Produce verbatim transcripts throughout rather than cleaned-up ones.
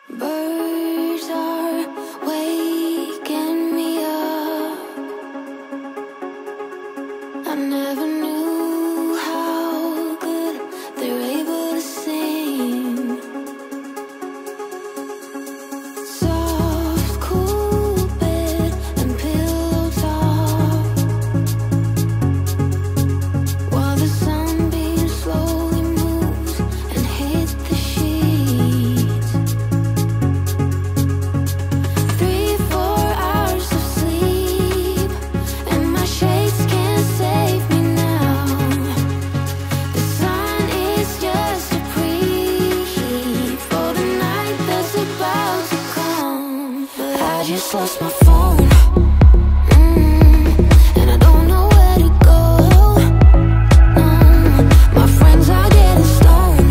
Birds are waking me up. I never knew how good they're able to sing. Soft, cool bed and pillow top, while the sunbeams slowly moves and hit the sheets. Three, four hours of sleep, and my shades can't save me now. The sun is just a preheat for the night that's about to come. But I just lost my phone, mm, and I don't know where to go. No, my friends are getting stoned,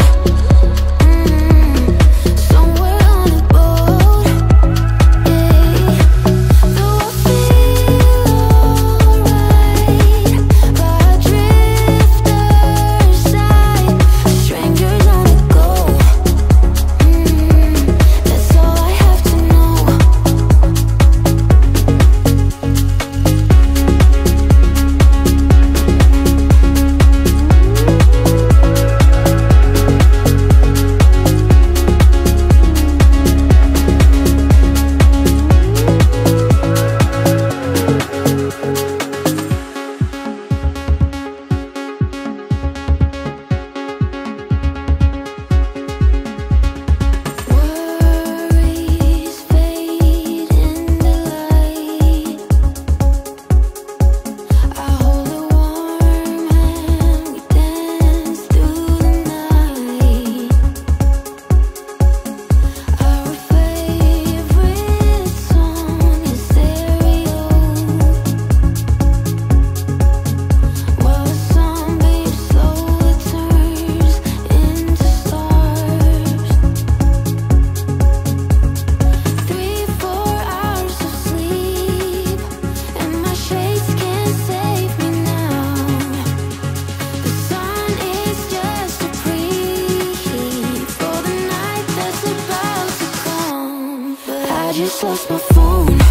mm, somewhere on a boat. Yeah, though I feel alright by a drifter's side, strangers on the go. Mm, that's all I have to know. Worries fade in the light. I hold a warm hand, we dance through the night. Our favorite song is stereo, while the sunbeam slowly turns into stars. Three, four hours of sleep, and my shades can't save me now. The sun is just a preheat for the night that's about to come. But I just lost my phone.